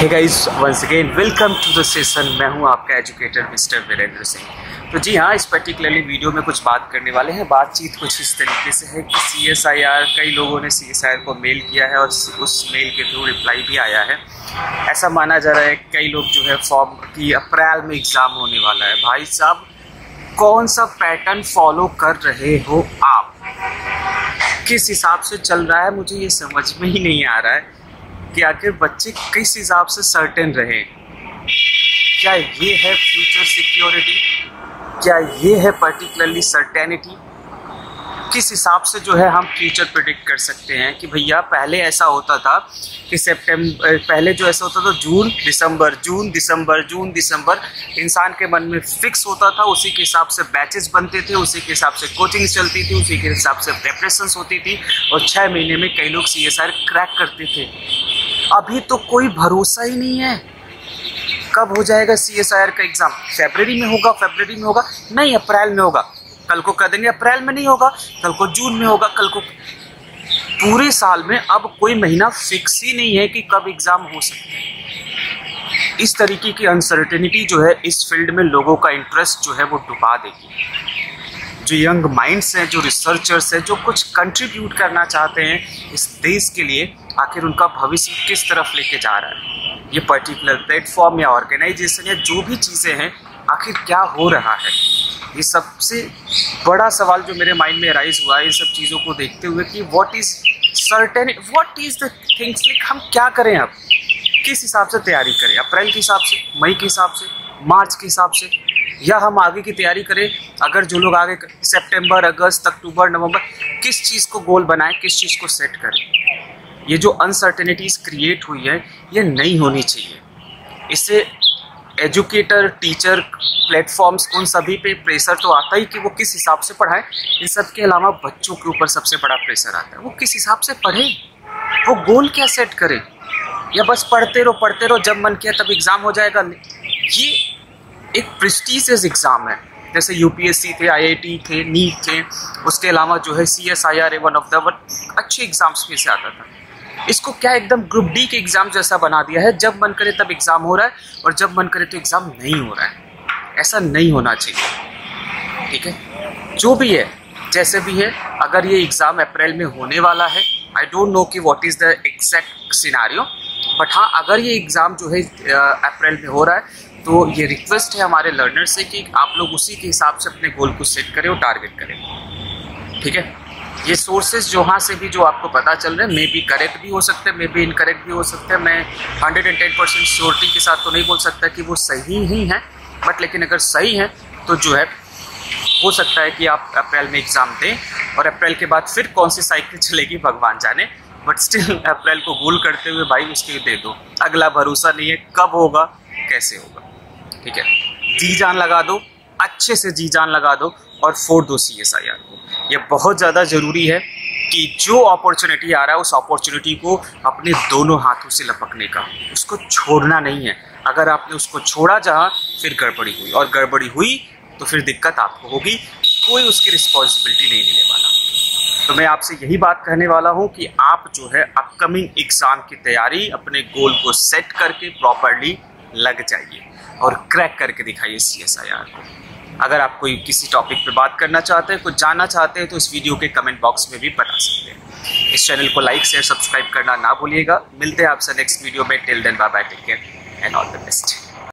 Hey guys, once again welcome to the session. मैं हूं आपका एजुकेटर मिस्टर वीरेंद्र सिंह। तो जी हाँ, इस पर्टिकुलरली वीडियो में कुछ बात करने वाले हैं। बातचीत कुछ इस तरीके से है कि CSIR, कई लोगों ने CSIR को मेल किया है और उस मेल के थ्रू रिप्लाई भी आया है। ऐसा माना जा रहा है कई लोग जो है फॉर्म की अप्रैल में एग्ज़ाम होने वाला है। भाई साहब, कौन सा पैटर्न फॉलो कर रहे हो आप? किस हिसाब से चल रहा है, मुझे ये समझ में ही नहीं आ रहा है कि आखिर बच्चे किस हिसाब से सर्टेन रहे। क्या ये है फ्यूचर सिक्योरिटी? क्या ये है पर्टिकुलरली सर्टेनिटी? किस हिसाब से जो है हम फ्यूचर प्रेडिक्ट कर सकते हैं कि भैया पहले ऐसा होता था कि पहले जो ऐसा होता था जून दिसंबर इंसान के मन में फिक्स होता था। उसी के हिसाब से बैचेस बनते थे, उसी के हिसाब से कोचिंग चलती थी, उसी के हिसाब से प्रेपरेशंस होती थी और 6 महीने में कई लोग CSIR क्रैक करते थे। अभी तो कोई भरोसा ही नहीं है कब हो जाएगा CSIR का एग्ज़ाम। फरवरी में होगा नहीं, अप्रैल में होगा। कल को कह देंगे अप्रैल में नहीं होगा, कल को जून में होगा, कल को। पूरे साल में अब कोई महीना फिक्स ही नहीं है कि कब एग्ज़ाम हो सकता है। इस तरीके की अनसर्टेनिटी जो है इस फील्ड में लोगों का इंटरेस्ट जो है वो डुबा देगी। जो यंग माइंड्स हैं, जो रिसर्चर्स हैं, जो कुछ कंट्रीब्यूट करना चाहते हैं इस देश के लिए, आखिर उनका भविष्य किस तरफ लेके जा रहा है। ये पर्टिकुलर प्लेटफॉर्म या ऑर्गेनाइजेशन या जो भी चीज़ें हैं, आखिर क्या हो रहा है, ये सबसे बड़ा सवाल जो मेरे माइंड में राइज हुआ है इन सब चीज़ों को देखते हुए कि what is certain, what is the things. Like हम क्या करें, अब किस हिसाब से तैयारी करें? अप्रैल के हिसाब से, मई के हिसाब से, मार्च के हिसाब से, या हम आगे की तैयारी करें? अगर जो लोग आगे सितंबर, अगस्त, अक्टूबर, नवंबर, किस चीज़ को गोल बनाएं, किस चीज़ को सेट करें? ये जो अनसर्टेनिटीज़ क्रिएट हुई है ये नहीं होनी चाहिए। इससे एजुकेटर, टीचर, प्लेटफॉर्म्स, उन सभी पे प्रेशर तो आता ही कि वो किस हिसाब से पढ़ाएं। इन सब के अलावा बच्चों के ऊपर सबसे बड़ा प्रेशर आता है, वो किस हिसाब से पढ़ें, वो गोल क्या सेट करें, या बस पढ़ते रहो, जब मन किया तब एग्ज़ाम हो जाएगा। ये एक प्रेस्टीजियस एग्ज़ाम है, जैसे UPSC थे, IIT थे, नीट थे। उसके अलावा जो है CSIR वन ऑफ द अच्छे एग्ज़ाम्स में से आता था। इसको क्या एकदम ग्रुप D के एग्ज़ाम जैसा बना दिया है, जब मन करे तब एग्ज़ाम हो रहा है और जब मन करे तो एग्ज़ाम नहीं हो रहा है। ऐसा नहीं होना चाहिए, ठीक है? जो भी है, जैसे भी है, अगर ये एग्ज़ाम अप्रैल में होने वाला है, आई डोंट नो कि what is the exact scenario, but हाँ, अगर ये एग्ज़ाम जो है अप्रैल में हो रहा है तो ये रिक्वेस्ट है हमारे लर्नर्स से कि आप लोग उसी के हिसाब से अपने गोल को सेट करें और टारगेट करें, ठीक है? ये सोर्सेज जहाँ से भी जो आपको पता चल रहे हैं, मे बी करेक्ट भी हो सकते हैं, मे बी इनकरेक्ट भी हो सकते हैं। मैं 110% श्योरिटी के साथ तो नहीं बोल सकता कि वो सही ही हैं, बट लेकिन अगर सही है तो जो है हो सकता है कि आप अप्रैल में एग्ज़ाम दें और अप्रैल के बाद फिर कौन सी साइकिल चलेगी भगवान जाने, बट स्टिल अप्रैल को गोल करते हुए भाई उसके दे दो। अगला भरोसा नहीं है कब होगा, कैसे होगा, ठीक है? जी जान लगा दो, अच्छे से जी जान लगा दो और फोड़ दो CSIR को। ये बहुत ज़्यादा ज़रूरी है कि जो अपॉर्चुनिटी आ रहा है उस अपॉर्चुनिटी को अपने दोनों हाथों से लपकने का, उसको छोड़ना नहीं है। अगर आपने उसको छोड़ा जहाँ, फिर गड़बड़ी हुई, और गड़बड़ी हुई तो फिर दिक्कत आपको होगी, कोई उसकी रिस्पॉन्सिबिलिटी नहीं लेने वाला। तो मैं आपसे यही बात कहने वाला हूँ कि आप जो है अपकमिंग एग्ज़ाम की तैयारी, अपने गोल को सेट करके प्रॉपरली लग जाइए और क्रैक करके दिखाइए CSIR को। अगर आप कोई किसी टॉपिक पे बात करना चाहते हैं, कुछ जानना चाहते हैं, तो इस वीडियो के कमेंट बॉक्स में भी बता सकते हैं। इस चैनल को लाइक, शेयर, सब्सक्राइब करना ना भूलिएगा। मिलते हैं आपसे नेक्स्ट वीडियो में। Till then bye bye, take care and all the best.